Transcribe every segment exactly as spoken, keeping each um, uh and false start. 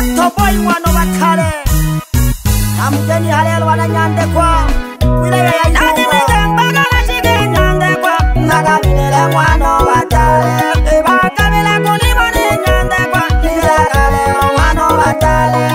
Toboy wano bakale Amgeni halel wana nyande kwa Wile ya ya nani mwenga na shige nyande kwa Naga minele wano batale Eba kabila kulimoni nyande kwa Nile kale wano batale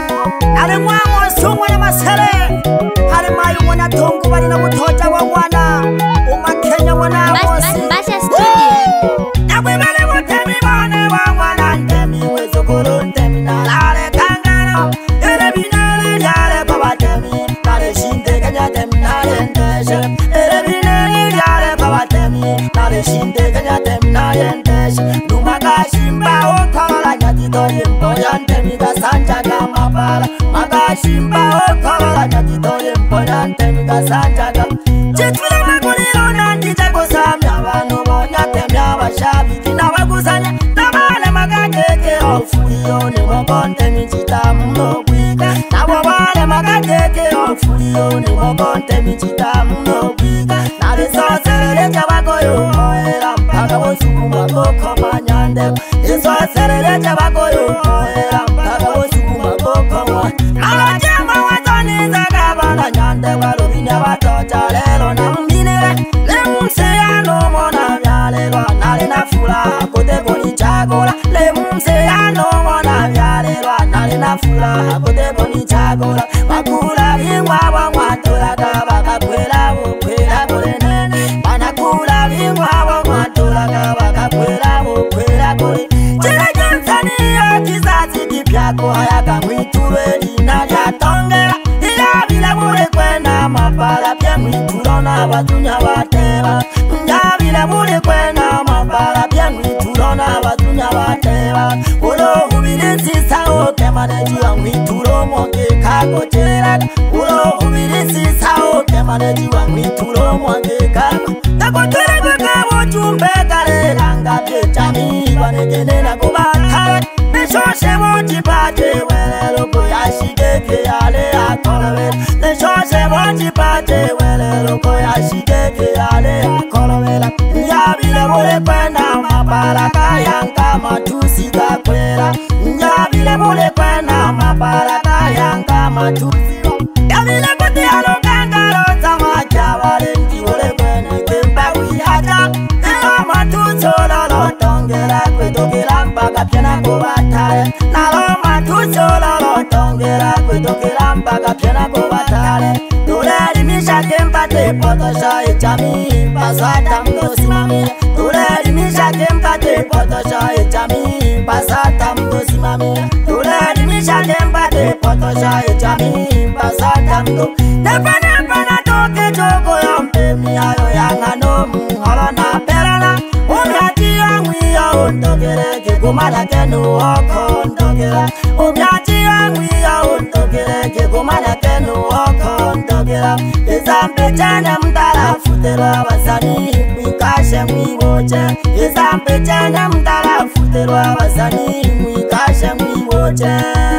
Nale mwango sumo na masele Hale mayu wana tongu wali na utoja wa wana Uma Kenya wana wosi Basha Studio Nabwe bale mutemi wane wa wana Ntemi wezo kuru ntemi na lale kangano Ele binele yale baba temi Nale shinde kanya temi nale ndeshe Ele binele yale baba temi Nale shinde kanya temi nale ndeshe Numaka shimba okala nyatito yembo Yantemi kasanja kama pala Maka shimba okala nyatito yembo Yantemi kasanja kama Chitwile makulilo nandita kusamya Wano bonya temya washabiki na wakusanya Na wale makakeke Ofuliyo ni wakonte michita mno kwika Na wale makakeke Ofuliyo ni wakonte michita mno kwika Na risosele lecha wakoyo Oera mpaka wosukuma koko manyande Risosele lecha wakoyo Oera mpaka wosukuma koko manyande Nala jema watoni zakabana nyande Walubinya watocha lelo na mbinere Lemse ya nomo na vyalelwa Nale na furaha kote koni chagola Lemse ya nomo na vyalelwa Nale na furaha kote koni chagola Wakula vingwa wa mwatola Kaba kakwela wukwela kule nene Wanakula vingwa wa mwatola Kaba kakwela wukwela kule Chile Tanzania kizazi kipyako Hayaka mwitule dina ya tongela Ila bila mule kwena mapala Pia mwitulona watunya wateba Nga bila mule kwena mapala Pia mwitulona watunya wateba Ulo hubili sisa oke manejiwa mwitulo mwange kako chela Ulo hubili sisa oke manejiwa mwitulo mwange kako Tako tere kwa wachumbe kare Langa pechami wanegene na kubatale Neshoshe mochi pate wele loko ya shigeke yale akolowele Neshoshe mochi pate wele loko ya shigeke yale akolowele Nyabile mule kwenda mapala kayanka matusi kakwela Nyabile mule kwenda mapala kayanka matusi Nyabile kuti alo kangalo tamaja wale mti wale kwene kemba wihata Ela matuso lolo tongela kwetokela mpaka pjena kubatale Nalo matuso lolo tongela kwetokela mpaka pjena kubatale Tuleli misha kempa te potosha echami Pasata mdo simamile Tuleli misha kempa te potosha echami Pasata mdo simamile Tuleli misha kempa te potosha echami Pasata mdo Nepa nepa na toke choko ya mpemi Ayo yanga no muholo na perana Umyati ya mwiya undogere Kikumala kenu oko undogere Umyati ya mwiya undogere Kikumala kenu oko undogere Izampe chene mdala futerwa wasani Mwikashe mwiwoche Izampe chene mdala futerwa wasani Mwikashe mwiwoche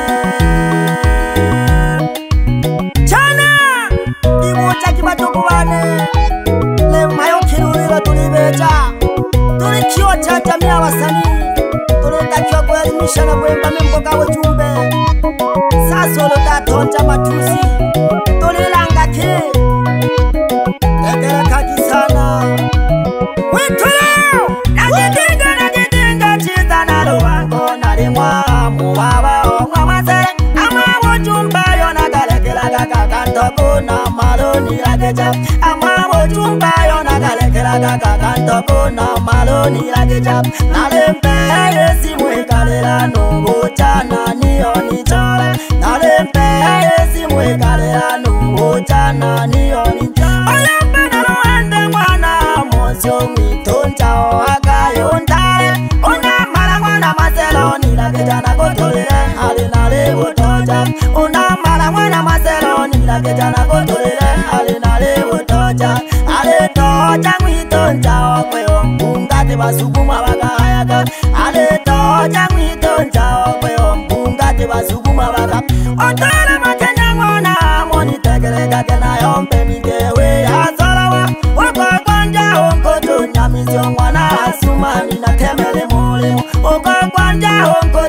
Chana Iwocha kibatuku wane Lemayo kiruriro tulibeja Tuli kiyo chacha miya wasani Tuli takiwa kuelimisha na kuemba mimboka wajumbe Sasolo datonja matusi Tuli langa ki Ekele kaki sana Wituleo Najitinga najitinga chiza nalo wango Nalimwa muwawa omwa mazere Ama wajumbe yona galekela kaka Kantoko na maloni lakeja Ama wajumbe yona galekela kaka Kantoko na maloni lakeja Nalempe yesi mwekalela Nubu chana niyo ni chole Nalempe yesi mwekalela Nubu chana niyo ni chole Oyambe naluende mwana Mosyo mwitoncha oaka yontale Una mara mwana maselo Nilakeja na kotolele Hali nale utoja Una mara mwana maselo Nilakeja na kotolele Hali nale utoja Ale toja mwitoncha okweo Mungate basuguma waka hayaka Ale toja mwitoncha okweo Mungate basuguma waka Otore makenya mwana Moni tekele kake na yompe mikewe ya zolawa Wako kwanja onko tunya mizyo mwana Asumani na temele mulimu Wako kwanja onko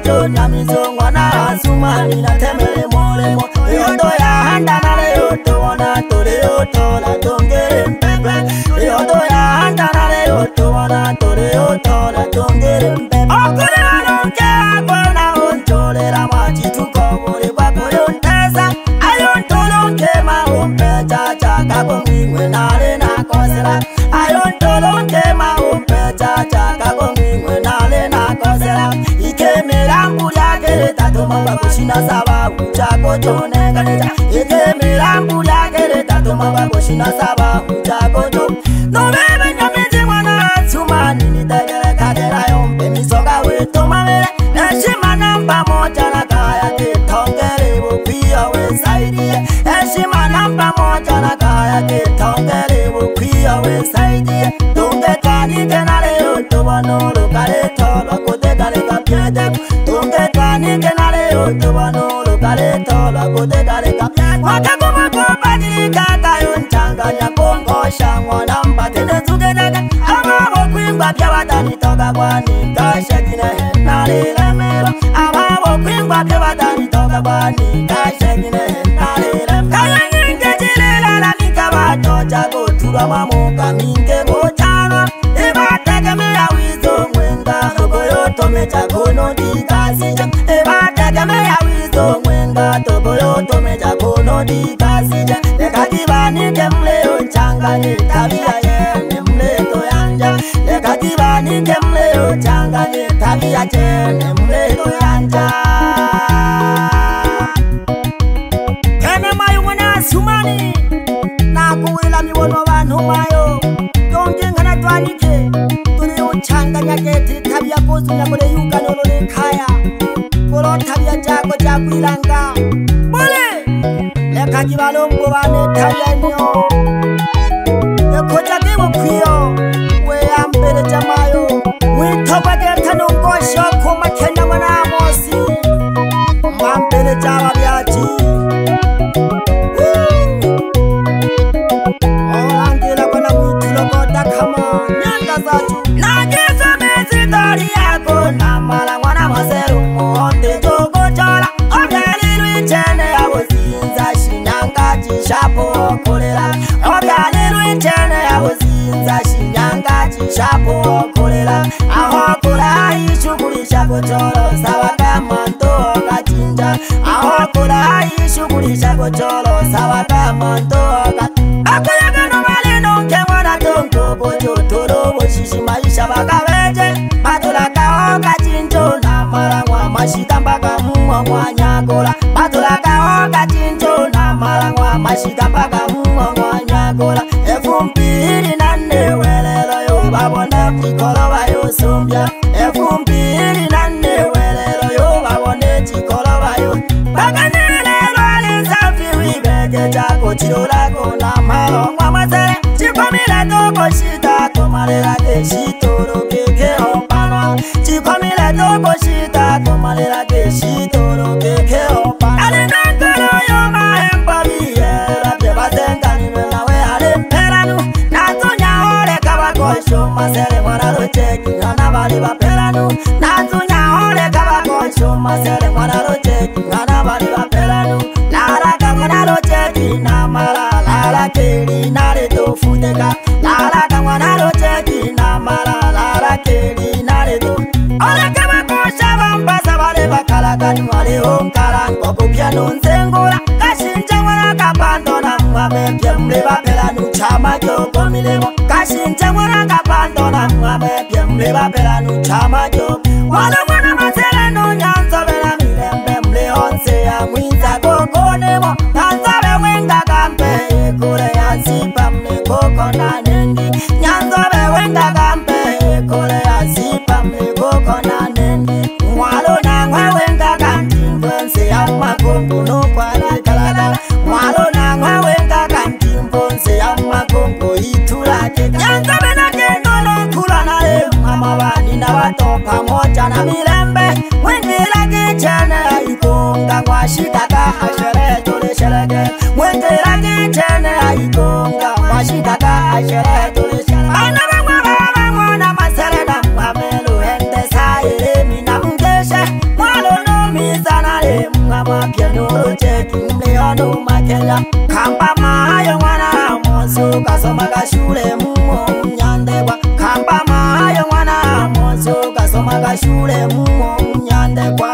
koto nyamizo mwana asumani na temele molemo yodo ya handa na le yoto wana tole yoto la tongere mpepe yodo ya handa na le yoto wana tole yoto la tongere mpepe okule alonke akona ontole la maji tukobole bako yontesa ayontolonke ma umpe chacha kako mingwe nale na kosela ayontolonke ma umpe chacha kako mingwe nale na kosela ikemera mbulia kere tato mamba kushina saba uchako chone kanita ikemera mbulia kere tato mamba kushina saba uchako chone no bebe nyamizi mwana sumani nitegele kagera yompe misoga weto mawele eshima namba moja na kaya kitongere bupia we saidie eshima namba moja na kaya kitongere bupia we saidie tunge kanike na leo tubanolo kare tolo kote kare kapiete tunge kanike na leo tubanolo kare tolo kote kare kapiete wakakuma kubadili kaka yonchanganya kongo shangwa namba tene tugenega ama wakwingwa pya watani toka kwani kashekine nale lemelo ama wakwingwa pya watani toka kwani kashekine nale lemelo kaya nyinge jilela la mikabato chako tura mamuka minge gochana eba tegemea wizo mwenga togoyo tome chako no dikasija eba tegemea wizo mwenga togoyo tome chako no dikasija nekatibani kemleo changanye tabia yene mleto yanja nekatibani kemleo changanye tabia yene mleto yanja kene mayu mwana sumani na kuwila miwono wanu mayo yonge ngana twanike tuli uchanganya keti tabia kozu nyakole yuka nolole kaya kolo tabia jako chakwilanga bole lekaki balongo bane tabia nyo ekoja kiwo kwiyo we ambele jamayo witoba geta nongosho kuma kenya mwana mosi mbambele jaba byaji olangela kona mwitulo koda kama nyanga zaju nageza mezi dori yako na mala mwana maseru muonde jogo chola obyalilu ichene ya wozinza shinyanga chishapo kolera obyalilu ichene ya wozinza shinyanga chishapo kolera aho kula ishugulisha kocholo sawa kama nto kachinja aho kula ishugulisha kocholo sawa kama nto akaya no male no kemona tongo bojo toro boshishi maisha bakabeje matula kao kachinjo na marangwa mashika mpaka muwa mwanyakola matula kao kachinjo na marangwa mashika mpaka muwa mwanyakola efumpiri nane welelo yo babona chikoloba yo sumbya efumpiri nane welelo yo babone chikoloba yo bakanelelo alisafi wibeke chako chilolako na malongwa masere chikomile toko shita tomalela ke shitoro keke opana chikomile toko shita tomalela ke shitoro keke opana alinangolo yo mahemba biyera byebazenkani nawe alemperanu natunya ole kabakosho masere mwana rocheki ngana bali bapelanu natunya ole kabakosho masere mwana rocheki ngana bali bapelanu lara kamwana rocheki na mala lara keli nare tofuteka lara kamwana rocheki na mala lara keli nare to ole kabakosha bambasa bale bakalakani wale onkara ngoko piano nzengura kashinja mwana kapando na mwame pyemle bapelanu chama joko milemo kashinja mwana kapando na mwame pyemle bapelanu chama joko wala mwana masele no nyanzo bela milembe mle onse ya mwinza kokonemo nyanzo be wenga kampe kule ya sipa mle koko na nengi nyanzo be wenga kampe kule ya sipa mle koko na nengi mwalo na mwe wenga kantimbo nse ya makongo no kwa la kalala mwalo na mwe wenga kantimbo nse ya makongo itulake nyanzo be na kendolo kula na le mama bani na wato pamoja na milembe wengila kichene ya ikonga kwa shitaka ashere tole shereke wengila kichene ya ikonga kwa shitaka ashere tole shereke ana mama mama mwana masere na mamelo ende sa ele mina mgeshe mwalo mapya n'urucheki mleono makenya kamba mayo mwana mosu kasoma kashule muo Nyandekwa kamba mayo mwana mosu kasoma kashule muo Nyandekwa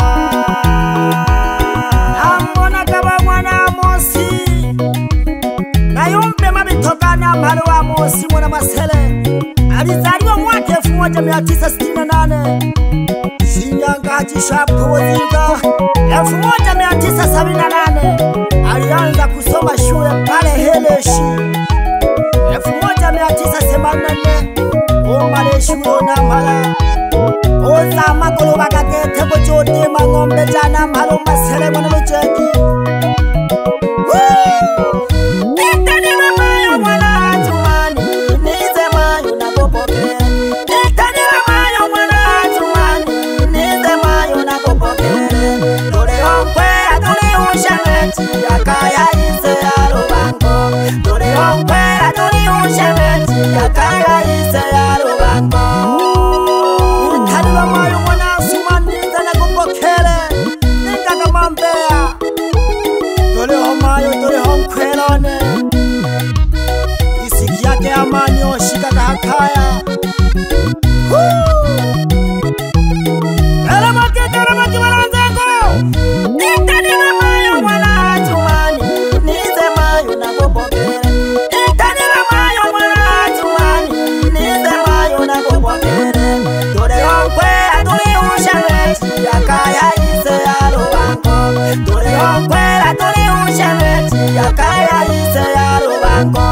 ambona kaba mwana mosi nayumbe mabitokana mpalo wa mosi mwana masele alizaliwa mwaka elfu moja mia tisa sitini na nane Shinyanga Chishapozinga elfu moja mia tisa sabini na nane alianza kusoma shule pale Heleshi elfu moja mia tisa themanini na nne umale shule na mala oza magolo bakagete bojote mangombe jana mpalo masele mwana lucheki Yakaya ise ya Lubango Dore onkwera dore ushemeti Yakaya ise ya Lubango Utanila mayo mwana sumaniza na kumbokele Ninga kama mbea Dore omayo dore onkwelone Isiki yake amani oshika kahakaya Telemaki telemaki walanzeko Nitanila mayo mwana Yakaya ise ya Lubango Dore onkwera dore ushemeti Yakaya ise ya Lubango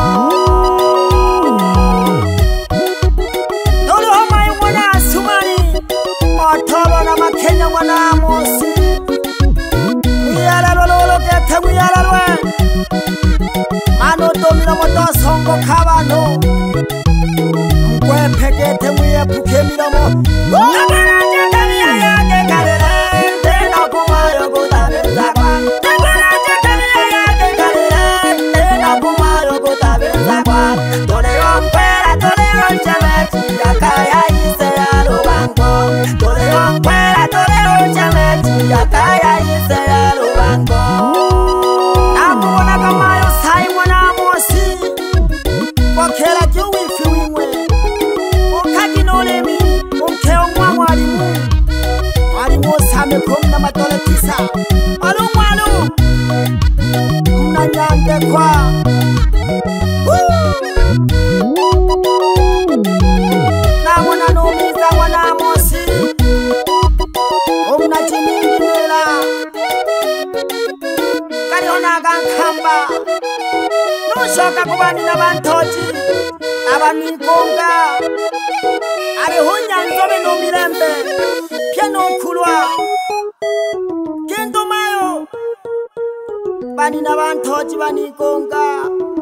Dore omayo mwana sumani Otobo na makenya mwana mosi Mwiyalalwa lolo gete mwiyalalwe Mano domino moto songo kabano Mkwepe gete mwiyepuke milomo Yakaya ise ya Lubango Dore onkwera dore ushemeti Yakaya ise ya Lubango Nakubona kamayo sai mwana mosi Bokela juwifi wimwe Ukaki nolemi Unkeo mwa mwalimu Mwalimu same kumna matole tisa Malu malu Mna Nyandekwa Namuna numiza wana mosi Umna jimingi nila Kariona gankamba Nushoka kubani na bantoji Abanikonga Ari hunya nzobe numirembe Pieno kulwa Kendo mayo Bani na bantoji banikonga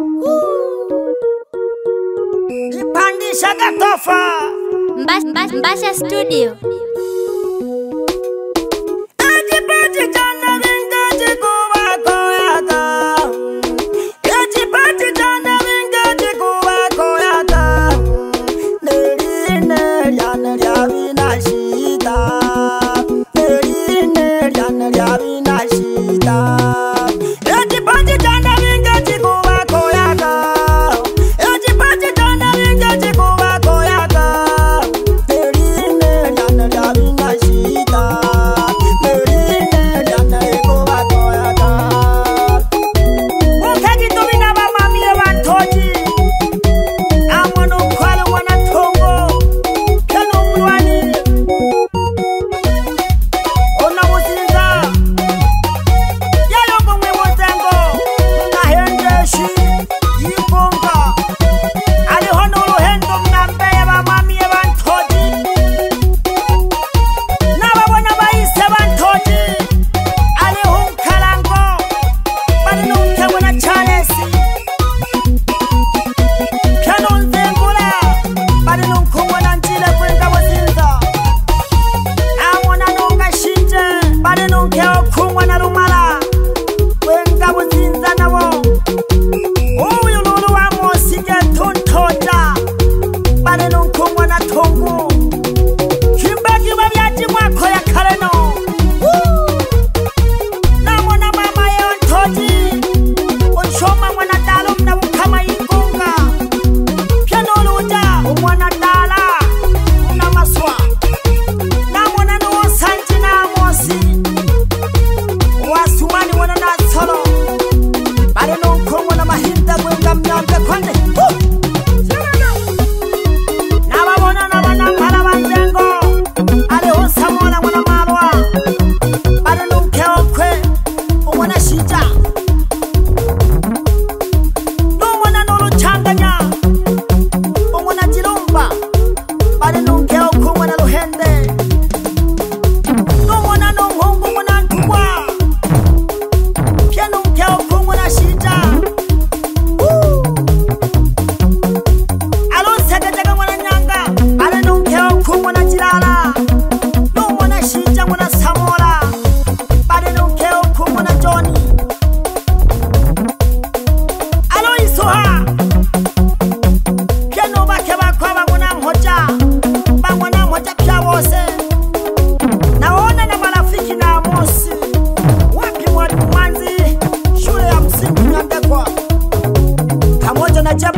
Ipandisha gatofa Mbasha, Mbasha, Mbasha Studio.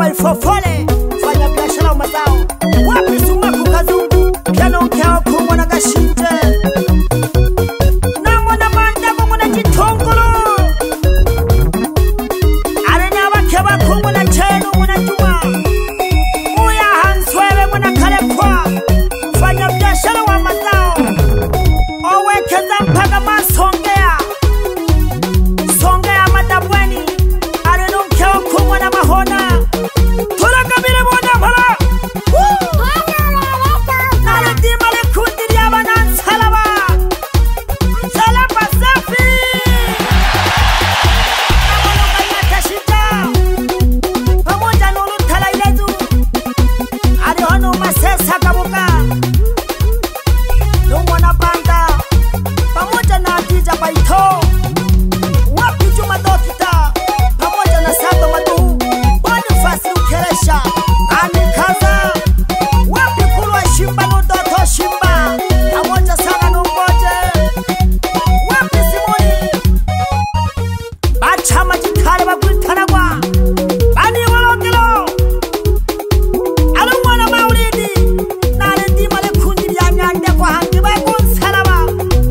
hapa Ifofole, fanya biashara wa mazao. Wapi Sumaku Kazungu, piano mkeo kumwa na Gashinte. Na mwana Mandabo mwana Chitongolo. Arena wakeba kumwa na Chenu mwana Juma. Uya Hanswewe mwana Kalekwa, fanya biashara wa mazao. Owekeza mpaka Masongea. Songea Madabweni. Arena mkeo kumwa na Mahona. Tula kabile mwana pala. Nale dima le kundi ya banan salaba. Salaba safi. Amolo kanya tashita. Pamoja nulu tala ilezu. Ali hono masesa kabuka. Lumwana banda. Pamoja na Adija Baito. Wapi Juma Dokita. Pamoja na Saba Madu. Bonifasi Ukeresha. Anikaza. Wapi Kulwa Shimba Nudoto Shimba. Pamoja sana Nungoje. Wapi Simoni. Bachama Jikale Bakutanagwa. Bani Walogelo. Alumwana Maulidi. Nale dima le kundi ya nyande kwa hangi bakun salama.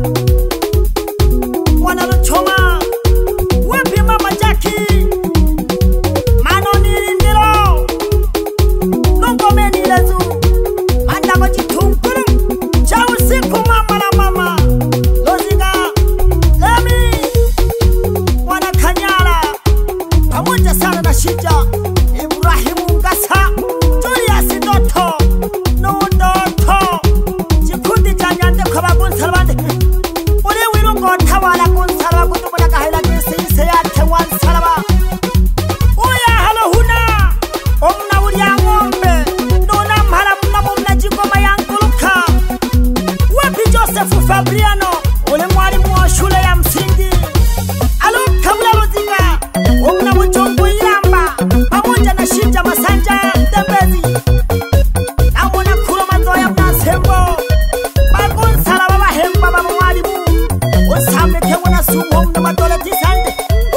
Mwana Luchoma. Wapi Mama Jackie. Manoni Lindiro. Nongomeni lezu. Mandako Chitunkuru. Chausiku mama na mama. Loziga. Lemi. Mwana Kanyala. Pamoja sana na Shija. Ibrahimu Ngasa. Julius Doto. Nudoto. Chikundi cha nyande kwa bagunsa bande. Uli wilungo tawala kunsaraba kutumuna kahila kisi ise ya tewan saraba. Uya halo huna. Omna uli ya ngombe. Nuna mhala mna muna jikoma ya nguluka. Wapi Joseph Fabriano. Uli mwalimu wa shule ya msingi. Alu kabula Loziga. Omna Mujungu Ilamba. Pamoja na Shija Masanja Ndembezi. Na mwana Kuro Mazoya Mnasembo. Bagun salaba bahemba baba mwalimu. Usambe ke mwana Sumu omna Madole Tisande.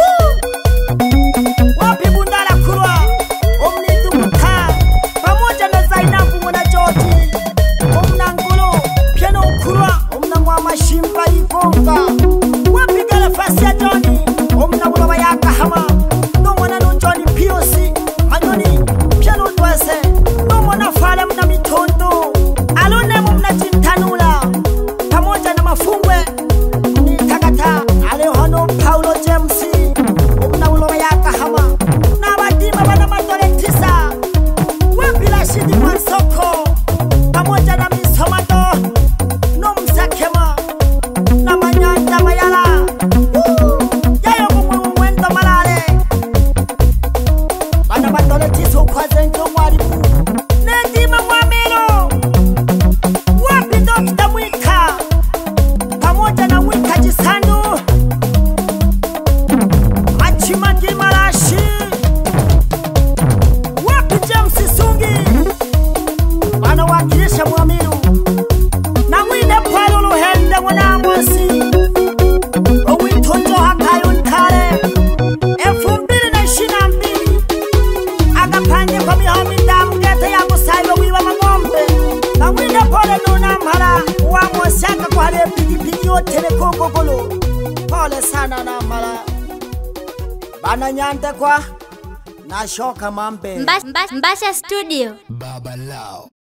Wapi Bundala Kurwa. Omni Dumuka. Pamoja na Zainabu mwana Joti. Omna Ngulu. Piano Kurwa. Omna Mwama Shimba Ikonga. Wapi Galafasi ya Johnny. Omna Uloba ya Kahama. No mwana Nunjoni P O C. Manyoni. Piano Dwese. No mwana Fale mna Mitondo. Alune mna Jintanula. Pamoja na Mafungwe. Ni Takata. Alehono Paulo James. Omna Uloba ya Kahama. Na Badima wana Madole Tisa. Wapi Rashidi Mansoko. Pamoja na Misomado. No Msakema. Na Manyanda Mayala. Woo! Yayo mumwe mwendo malale. Bana Madole Tisa ukwaze njo mwalimu. Nedima Mwamelo. Wapi Dokita Mwika. Pamoja na Mwika Jisandu. Machimaki Marashi. Wapi James Sungi. Wanawakilisha Mwamiru. Na Mwine Palo Luhende mwana Amosi. Owitonjo Hakayo Ntare. Elfu mbili na ishirini na mbili. Agapande kwa mihomi damu gete ya Musaiba wiwa Mangombe. Na Mwine Pole Nuna Mhara. Wa Mwosaka kwa hale pigi pigi yote ne Kongogolo. Pole sana na Mhara. Bana Nyande kwa. Na Shoka Mambe. Mbasha Studio. Baba Lao.